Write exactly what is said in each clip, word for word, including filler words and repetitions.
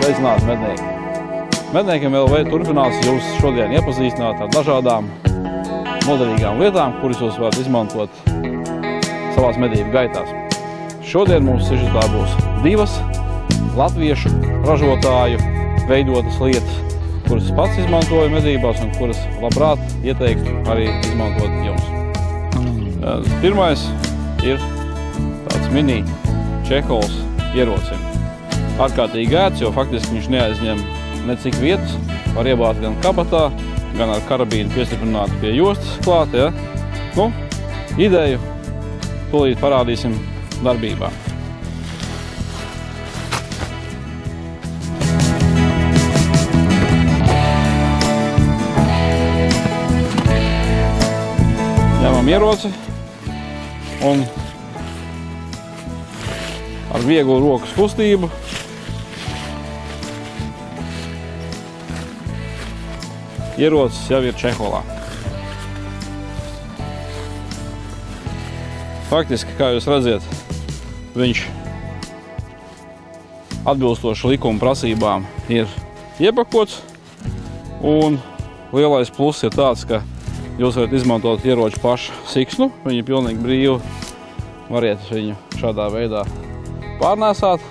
Sveicināti mednieki! Medniekiem L V turpinās jūs šodien iepazīstināt ar dažādām noderīgām lietām, kuras jūs varat izmantot savās medību gaitās. Šodien mums sižetā būs divas latviešu ražotāju veidotas lietas, kuras pats izmantoju medībās un kuras labprāt ieteiktu arī izmantot jums. Pirmais ir tāds mini Čehovs ierocis. Ārkārtīgi ērts, jo faktiski viņš neaizņem necik vietas, var iebāzt gan kabatā, gan ar karabīnu piestiprinātu pie jostas klāt. Ja? Nu, ideju tūlīt parādīsim darbībā. Ņemam ieroci un ar vieglu rokas kustību ierocis jau ir čeholā. Faktiski, kā jūs redzat, viņš atbilstoši likuma prasībām ir iepakots, un lielais pluss ir tāds, ka jūs varat izmantot ieroču pašu siksnu, viņu pilnīgi brīvi variet viņu šādā veidā pārnēsāt.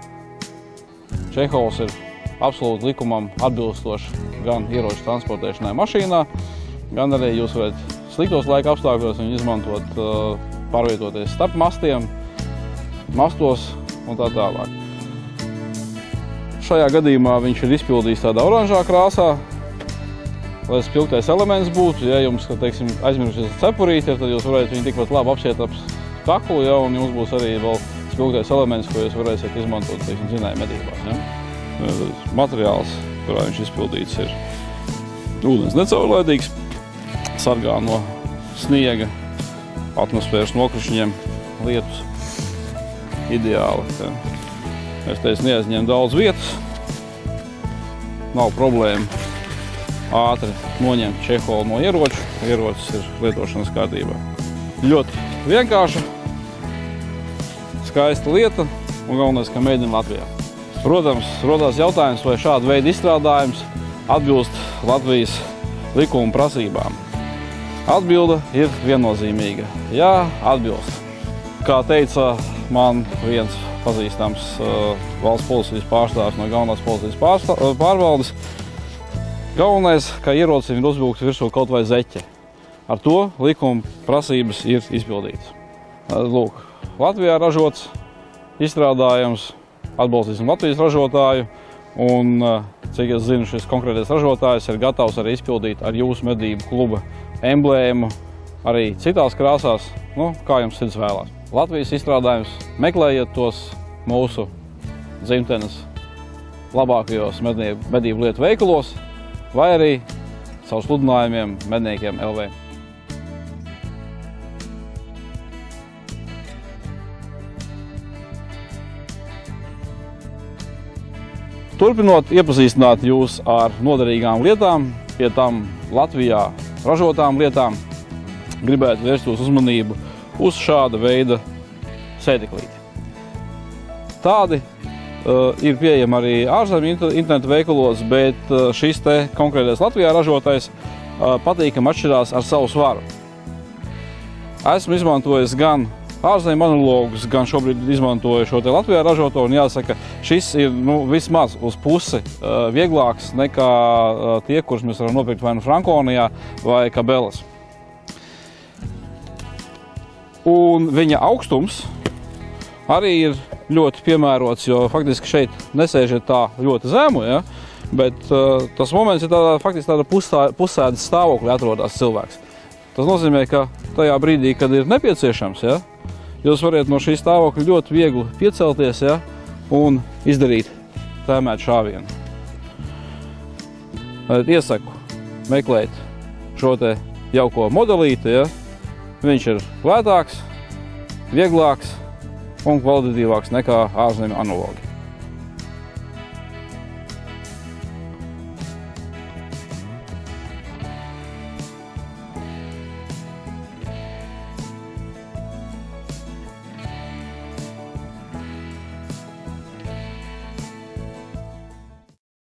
Čehovs ir absolūti likumam atbilstoši gan ieroču transportēšanai mašīnā, gan arī jūs varat sliktos laika apstākļos viņu izmantot, pārvietoties starp mastiem, mastos un tā tālāk. Šajā gadījumā viņš ir izpildījis tādā oranžā krāsā, lai spilgtais elements būtu. Ja jums, teiksim, aizmirsies cepurīti, tad jūs varētu viņu tikpat labi apsiet ap kaklu, ja, un jums būs arī vēl spilgtais elements, ko jūs varēsiet izmantot, teiksim, zinēju medībās. Ja. Materiāls, kurā viņš izpildīts, ir ūdens necaurlaidīgs, sargā no sniega, atmosfēras nokrišņiem, lietus. Ideāli. Ja. Es teicu, neaizņem daudz vietas, nav problēma ātri noņemt čeholu no ieroču, ierocis ir lietošanas kārtībā. Ļoti vienkārša, skaista lieta un galvenais, ka made in Latvijā. Protams, rodās jautājums, vai šāda veida izstrādājums atbilst Latvijas likuma prasībām. Atbilde ir viennozīmīga. Jā, atbilst. Kā teica man viens pazīstams uh, valsts policijas pārstāvs no galvenās policijas pārstā, uh, pārvaldes, galvenais, ka ierocim ir uzvilkt virsū kaut vai zeķe. Ar to likuma prasības ir izpildītas. Uh, lūk, Latvijā ražots izstrādājums, atbalstīsim Latvijas ražotāju, un, cik es zinu, šis konkrētais ražotājs ir gatavs arī izpildīt ar jūsu medību kluba emblēmu arī citās krāsās, nu, kā jums sirds vēlās. Latvijas izstrādājums, meklējiet tos mūsu dzimtenes labākajos medību lietu veikalos, vai arī savu sludinājumiem medniekiem L V. Turpinot iepazīstināt jūs ar noderīgām lietām, pie tam Latvijā ražotām lietām, gribētu vērst jūsu uzmanību uz šāda veida sēdeklīti. Tādi uh, ir pieejami arī ārzemju interneta veikalos, bet uh, šis te konkrētais Latvijā ražotais uh, patīkami atšķirās ar savu svaru. Esmu izmantojis gan ārzemju analogus, gan šobrīd izmantoju šo te Latvijā ražoto, un jāsaka, šis ir nu, vismaz uz pusi uh, vieglāks nekā uh, tie, kurus mēs varam nopirkt vai nu Frankonijā vai Kabelas. Un viņa augstums arī ir ļoti piemērots, jo faktiski šeit nesēžiet tā ļoti zemu, ja? Bet uh, tas moments ir tādā, faktiski tāda pusā, pusēdas stāvoklī atrodas cilvēks. Tas nozīmē, ka tajā brīdī, kad ir nepieciešams, ja? Jūs varat no šī stāvokļa ļoti viegli piecelties, ja, un izdarīt tēmētu šāvienu. Iesaku meklēt šo te jauko modelīti. Ja. Viņš ir lētāks, vieglāks un kvalitatīvāks nekā ārzemju analogi.